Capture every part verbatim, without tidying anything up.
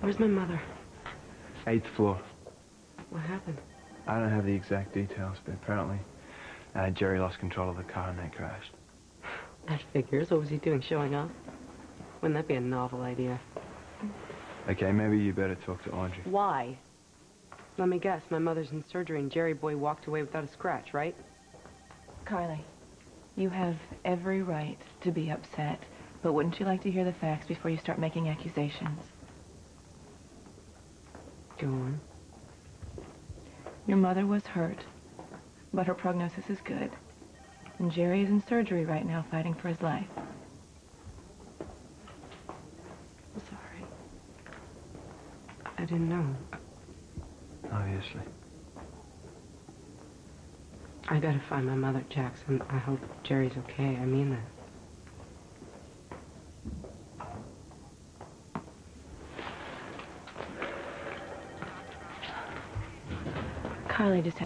Where's my mother? Eighth floor. What happened? I don't have the exact details, but apparently uh, Jerry lost control of the car and they crashed. That figures. What was he doing, showing off? Wouldn't that be a novel idea? Okay, maybe you better talk to Audrey. Why? Let me guess, my mother's in surgery and Jerry boy walked away without a scratch, right? Carly, you have every right to be upset, but wouldn't you like to hear the facts before you start making accusations? Go on. Your mother was hurt, but her prognosis is good. And Jerry is in surgery right now fighting for his life. I'm sorry. I didn't know. Obviously. I gotta find my mother, Jackson. I hope Jerry's okay. I mean that. Carly just had...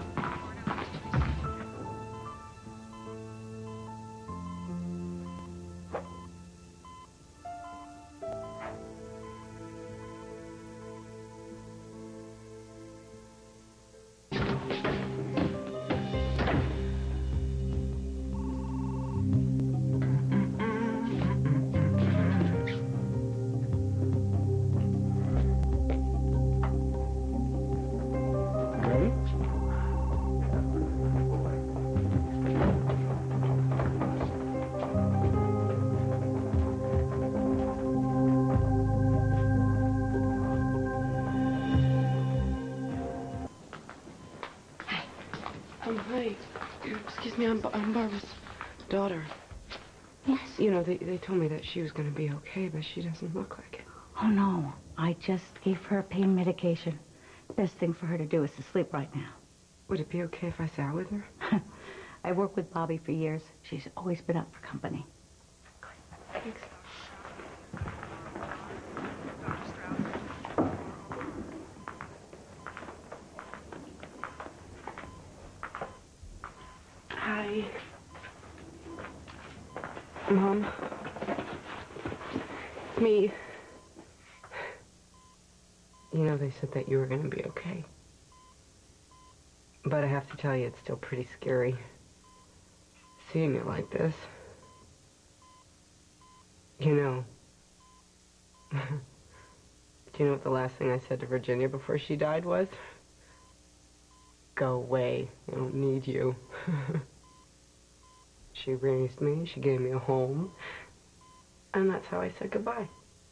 Excuse me, I'm, I'm Barbara's daughter. Yes? You know, they, they told me that she was going to be okay, but she doesn't look like it. Oh, no. I just gave her pain medication. Best thing for her to do is to sleep right now. Would it be okay if I sat with her? I worked with Bobbie for years. She's always been up for company. Thanks. Hi. Mom. Me. You know, they said that you were going to be okay. But I have to tell you, it's still pretty scary seeing it like this. You know. Do you know what the last thing I said to Virginia before she died was? Go away. I don't need you. She raised me, she gave me a home, and that's how I said goodbye.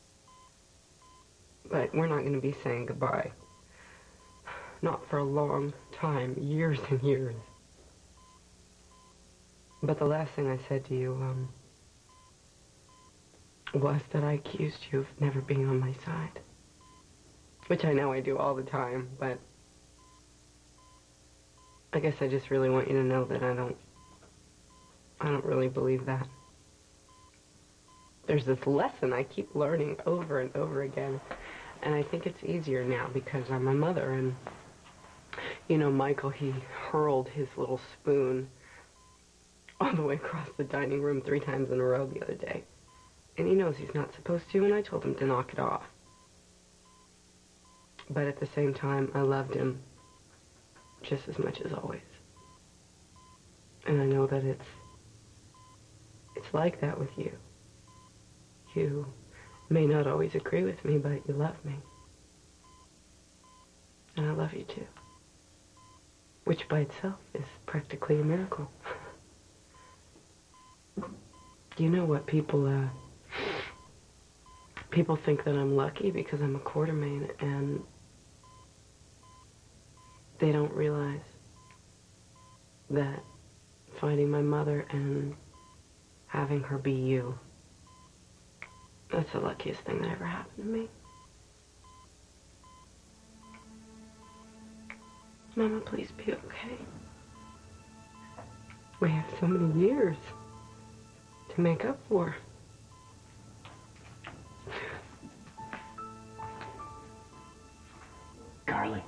But we're not going to be saying goodbye. Not for a long time, years and years. But the last thing I said to you, um, was that I accused you of never being on my side. Which I know I do all the time, but I guess I just really want you to know that I don't, I don't really believe that. There's this lesson I keep learning over and over again, and I think it's easier now because I'm my mother, and, you know, Michael, he hurled his little spoon all the way across the dining room three times in a row the other day. And he knows he's not supposed to, and I told him to knock it off. But at the same time, I loved him just as much as always. And I know that it's it's like that with you. You may not always agree with me, but you love me. And I love you too. Which by itself is practically a miracle. You know what, people, uh, people think that I'm lucky because I'm a quartermain, and they don't realize that finding my mother and having her be you, that's the luckiest thing that ever happened to me. Mama, please be okay. We have so many years to make up for. Carly.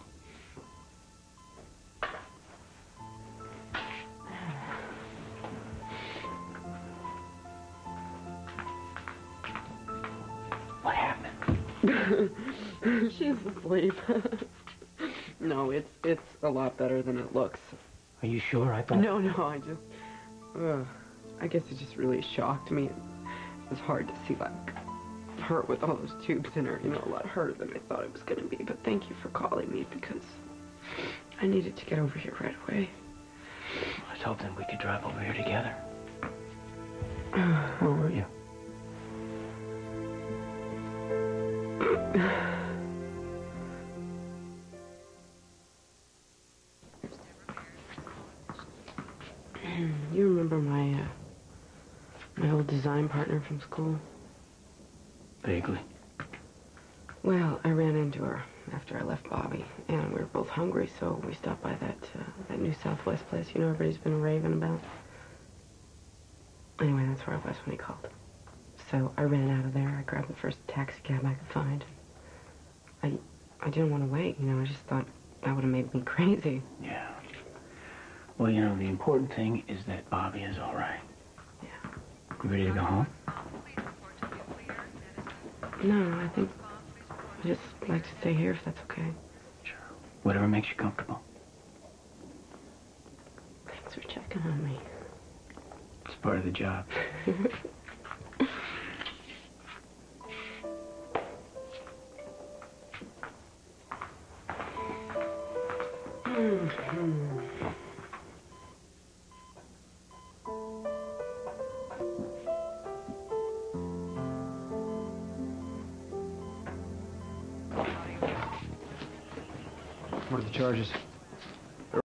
What happened? She's asleep. No, it's it's a lot better than it looks. Are you sure? I thought... No, no, I just... Uh, I guess it just really shocked me. It was hard to see, like, her with all those tubes in her, you know, a lot harder than I thought it was going to be. But thank you for calling me, because I needed to get over here right away. I was hoping we could drive over here together. Where were you? You remember my, uh, my old design partner from school? Vaguely. Well, I ran into her after I left Bobbie, and we were both hungry, so we stopped by that, uh, that new Southwest place, you know, everybody's been raving about. Anyway, that's where I was when he called. So I ran out of there. I grabbed the first taxi cab I could find. I, I didn't want to wait, you know, I just thought that would have made me crazy. Yeah. Well, you know, the important thing is that Bobbie is all right. Yeah. You ready to go home? No, I think I just like to stay here if that's okay. Sure. Whatever makes you comfortable. Thanks for checking on me. It's part of the job. Mm-hmm. What are the charges?